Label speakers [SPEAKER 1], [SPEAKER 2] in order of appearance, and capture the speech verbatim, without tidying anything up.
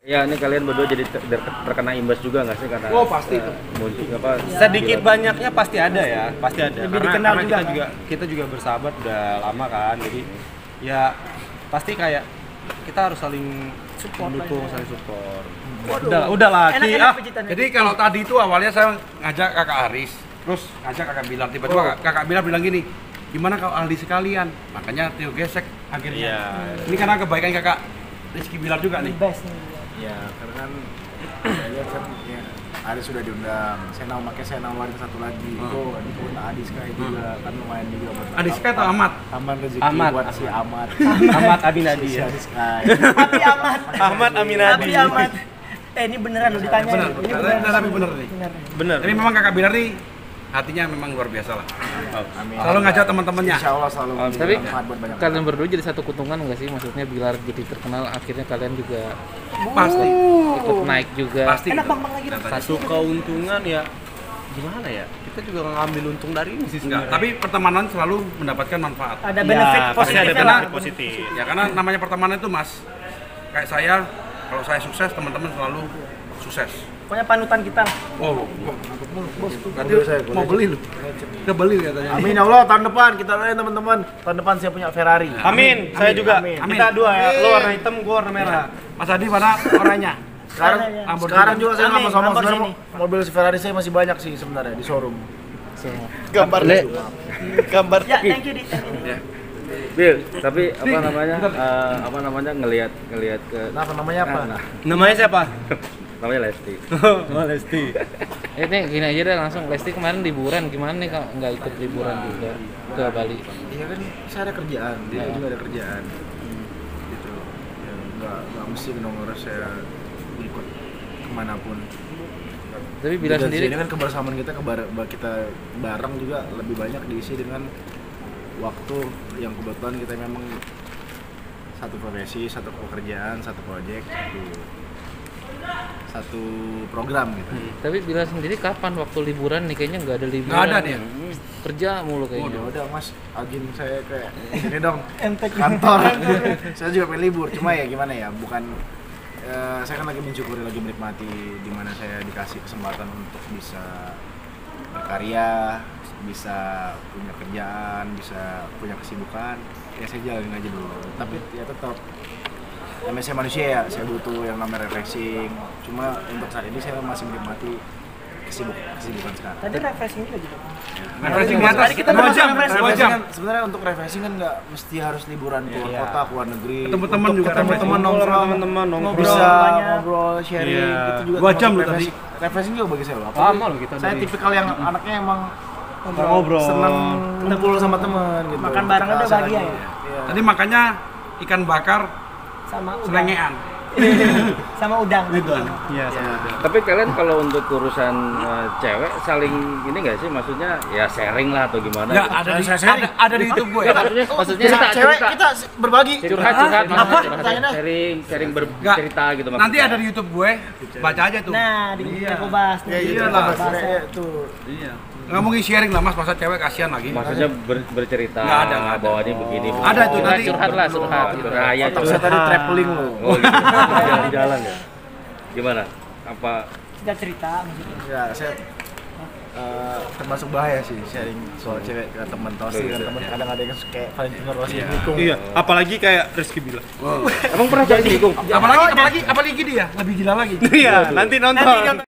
[SPEAKER 1] Ya, ini kalian berdua jadi ter terkena imbas juga nggak sih karena
[SPEAKER 2] oh pasti
[SPEAKER 1] uh, muncul apa
[SPEAKER 3] sedikit banyaknya pasti ada ya, pasti ada.
[SPEAKER 4] Lebih
[SPEAKER 3] Karena,
[SPEAKER 4] dikenal
[SPEAKER 3] karena
[SPEAKER 4] juga,
[SPEAKER 3] kita
[SPEAKER 4] kan?
[SPEAKER 3] juga kita juga bersahabat udah lama kan, jadi ya pasti kayak kita harus saling
[SPEAKER 4] Support
[SPEAKER 3] mendukung,
[SPEAKER 4] aja.
[SPEAKER 3] saling support.
[SPEAKER 4] Waduh.
[SPEAKER 3] Udah, udah lah, Ki.
[SPEAKER 4] Enak-enak
[SPEAKER 3] Ah.
[SPEAKER 4] pijitannya.
[SPEAKER 2] jadi kalau tadi itu awalnya saya ngajak kakak Aris terus ngajak kakak Bilar tiba-tiba
[SPEAKER 4] Oh.
[SPEAKER 2] kakak, kakak Bilar bilang gini gimana kalau Aldi sekalian makanya Theo gesek akhirnya
[SPEAKER 3] Iya.
[SPEAKER 2] ini karena kebaikan kakak Rizky Bilar juga nih
[SPEAKER 4] Best nih.
[SPEAKER 5] Ya, karena kan saya lihat kan ya, Aris sudah diundang. Saya mau makanya saya nawarin satu lagi.
[SPEAKER 2] Hmm.
[SPEAKER 5] Oh, itu untuk Adiska juga kan lumayan juga buat
[SPEAKER 2] Adiska atau Ahmad?
[SPEAKER 5] Tambahan rezeki
[SPEAKER 3] Ahmad.
[SPEAKER 5] buat si Ahmad.
[SPEAKER 3] Ahmad Aminadi
[SPEAKER 5] Si
[SPEAKER 3] ya.
[SPEAKER 5] Adiska.
[SPEAKER 4] Tapi amat.
[SPEAKER 3] Ahmad Aminadi.
[SPEAKER 4] Tapi amat. Eh ini beneran lo ditanya.
[SPEAKER 2] Bener,
[SPEAKER 4] Ini
[SPEAKER 2] bener, tapi bener nih.
[SPEAKER 4] Bener.
[SPEAKER 3] Bener.
[SPEAKER 2] Tapi memang kakak Bilar nih hatinya memang luar biasa lah.
[SPEAKER 5] Amin.
[SPEAKER 2] Selalu ngajak teman-temannya.
[SPEAKER 5] Insya Allah selalu
[SPEAKER 1] Oh,
[SPEAKER 5] memberi
[SPEAKER 1] tapi
[SPEAKER 5] manfaat buat banyak
[SPEAKER 6] Kalian
[SPEAKER 5] orang.
[SPEAKER 6] berdua jadi satu keuntungan nggak sih? Maksudnya Bilar jadi terkenal, akhirnya kalian juga
[SPEAKER 2] Pasti.
[SPEAKER 6] ikut naik juga.
[SPEAKER 2] Pasti.
[SPEAKER 4] Enak
[SPEAKER 2] gitu.
[SPEAKER 4] bang bang lagi. Bang.
[SPEAKER 2] Datanya.
[SPEAKER 3] Satu keuntungan ya gimana ya? Kita juga ngambil untung dari ini sih
[SPEAKER 2] Enggak,
[SPEAKER 3] sebenarnya.
[SPEAKER 2] tapi pertemanan selalu mendapatkan manfaat.
[SPEAKER 4] Ada benefit
[SPEAKER 3] Ya, pasti
[SPEAKER 4] positif
[SPEAKER 3] ada
[SPEAKER 4] lah.
[SPEAKER 3] benefit positif.
[SPEAKER 2] Ya karena namanya pertemanan itu Mas, kayak saya, kalau saya sukses teman-teman selalu sukses.
[SPEAKER 4] Pokoknya panutan kita. lah.
[SPEAKER 2] Oh, berarti
[SPEAKER 5] Mobil saya,
[SPEAKER 2] mau
[SPEAKER 5] boleh.
[SPEAKER 2] beli lu? Udah beli katanya.
[SPEAKER 5] Amin ya Allah, tahun depan kita lihat teman-teman. Tahun depan saya punya Ferrari.
[SPEAKER 3] Amin, saya juga.
[SPEAKER 5] amin.
[SPEAKER 3] Kita dua ya, lu warna hitam, gua warna merah.
[SPEAKER 2] Mas Adi mana orangnya?
[SPEAKER 5] Sekarang,
[SPEAKER 4] Ada, ya.
[SPEAKER 2] Lamborghini.
[SPEAKER 5] sekarang juga saya nggak
[SPEAKER 4] Amin,
[SPEAKER 5] mau sombong. Sebenarnya
[SPEAKER 4] Lamborghini.
[SPEAKER 5] mo- mobil si Ferrari saya masih banyak sih sebenarnya di showroom.
[SPEAKER 3] Gambar
[SPEAKER 6] Le,
[SPEAKER 3] gambar.
[SPEAKER 4] Ya thank you di thank you. Di.
[SPEAKER 2] Ya.
[SPEAKER 1] Bil, tapi apa namanya uh, apa namanya ngelihat ngelihat ke
[SPEAKER 5] Nah, apa namanya apa?
[SPEAKER 1] Nah,
[SPEAKER 3] Namanya siapa?
[SPEAKER 1] namanya Lesti.
[SPEAKER 3] Oh, Lesti.
[SPEAKER 6] eh, ini gini aja deh langsung. Lesti kemarin liburan, gimana nih kalau nggak ikut liburan juga ke Bali?
[SPEAKER 5] Iya kan, saya ada kerjaan, dia juga ada kerjaan. Gitu. Ya, nggak nggak mesti dong harus saya ikut kemanapun.
[SPEAKER 6] Tapi Bilar
[SPEAKER 5] Juga
[SPEAKER 6] sendiri
[SPEAKER 5] ini kan kebersamaan kita kebar- kita bareng juga lebih banyak diisi dengan waktu yang kebetulan kita memang satu profesi, satu pekerjaan, satu proyek, satu satu program gitu.
[SPEAKER 6] Tapi Bilar sendiri kapan waktu liburan nih? Kayaknya nggak ada liburan.
[SPEAKER 2] Nggak ada dia.
[SPEAKER 6] Hmm, kerja mulu
[SPEAKER 5] Oh,
[SPEAKER 6] kayaknya.
[SPEAKER 5] udah Mas, agin saya kayak ini dong
[SPEAKER 4] M T Q.
[SPEAKER 5] kantor. Saya juga pengen libur, cuma ya gimana ya, bukan eh, saya kan lagi mensyukuri, lagi menikmati di mana saya dikasih kesempatan untuk bisa berkarya, bisa punya kerjaan, bisa punya kesibukan. Ya saya jalanin aja dulu. Tapi ya tetap namanya saya manusia ya, saya butuh yang namanya refreshing. Cuma untuk saat ini saya masih menikmati kesibuk kesibukan sekarang.
[SPEAKER 4] Tadi refreshing juga gitu.
[SPEAKER 2] Refreshing di atas.
[SPEAKER 4] Tadi kita
[SPEAKER 2] dua
[SPEAKER 4] bahas
[SPEAKER 2] jam,
[SPEAKER 4] refreshing.
[SPEAKER 2] dua
[SPEAKER 5] Refreshing
[SPEAKER 2] jam.
[SPEAKER 5] kan, sebenarnya untuk refreshing kan nggak mesti harus liburan keluar
[SPEAKER 3] Iya.
[SPEAKER 5] kota, keluar negeri.
[SPEAKER 2] Ketemu teman
[SPEAKER 5] Untuk
[SPEAKER 2] juga
[SPEAKER 5] ketemu
[SPEAKER 2] refreshing.
[SPEAKER 5] teman nongkrong,
[SPEAKER 3] teman-teman nongkrong.
[SPEAKER 5] bisa
[SPEAKER 4] Banyak.
[SPEAKER 5] ngobrol, sharing,
[SPEAKER 3] Iya.
[SPEAKER 5] itu juga
[SPEAKER 2] Dua
[SPEAKER 5] termasuk
[SPEAKER 2] jam loh tadi.
[SPEAKER 5] refreshing. Refreshing juga bagi saya loh. Apalagi
[SPEAKER 3] Lama loh kita
[SPEAKER 5] Saya
[SPEAKER 3] dari-
[SPEAKER 5] tipikal yang anaknya emang
[SPEAKER 3] Ngobrol.
[SPEAKER 5] seneng kumpul sama teman gitu.
[SPEAKER 4] Makan bareng
[SPEAKER 5] Ketika
[SPEAKER 4] udah
[SPEAKER 5] saya
[SPEAKER 4] bahagia
[SPEAKER 5] lagi-
[SPEAKER 4] ya?
[SPEAKER 5] Iya.
[SPEAKER 2] Tadi makanya ikan bakar
[SPEAKER 4] Sama udang.
[SPEAKER 2] selengean.
[SPEAKER 4] Sama udang.
[SPEAKER 3] Iya, sama.
[SPEAKER 1] Tapi kalian kalau untuk urusan uh, cewek saling ini nggak sih? Maksudnya ya sharing lah atau gimana?
[SPEAKER 2] Enggak, ada di ada, ada di YouTube gue.
[SPEAKER 1] Ya, maksudnya maksudnya
[SPEAKER 5] Cerita,
[SPEAKER 1] cerita,
[SPEAKER 5] cewek
[SPEAKER 1] cerita.
[SPEAKER 5] kita berbagi.
[SPEAKER 1] curhat curhat
[SPEAKER 5] Hah?
[SPEAKER 1] maksudnya
[SPEAKER 5] Apa?
[SPEAKER 1] curhat,
[SPEAKER 5] Pertanyaannya?
[SPEAKER 1] sharing sharing
[SPEAKER 2] Enggak.
[SPEAKER 1] bercerita gitu maksudnya.
[SPEAKER 2] Nanti ada di YouTube gue. Baca aja tuh.
[SPEAKER 4] Nah, di
[SPEAKER 2] Iya.
[SPEAKER 4] Eko Bas.
[SPEAKER 5] Ya, iya
[SPEAKER 2] lah.
[SPEAKER 5] lah, saya itu.
[SPEAKER 2] Iya. Nggak mungkin sharing lah Mas, masa cewek kasihan lagi.
[SPEAKER 1] Maksudnya ber- bercerita
[SPEAKER 2] Nggak ada, nggak ada.
[SPEAKER 1] bahwa ini begini. begini.
[SPEAKER 2] Ada tuh
[SPEAKER 6] curhat,
[SPEAKER 2] tadi.
[SPEAKER 6] curhat lah, curhat.
[SPEAKER 1] Raya
[SPEAKER 5] Otak saya tadi traveling loh.
[SPEAKER 1] Oh gitu. Jalan-jalan ya. Gimana? Apa
[SPEAKER 4] Kita cerita maksudnya.
[SPEAKER 5] Ya, saya eh, termasuk bahaya sih sharing soal cewek ke teman Tosi kan, teman kadang ada yang kayak Valentino Rossi nikung.
[SPEAKER 3] Iya, apalagi kayak Rizky bilang.
[SPEAKER 1] emang pernah jadi nikung?
[SPEAKER 2] Apalagi apalagi apalagi dia lebih gila lagi.
[SPEAKER 3] Iya, nanti nonton.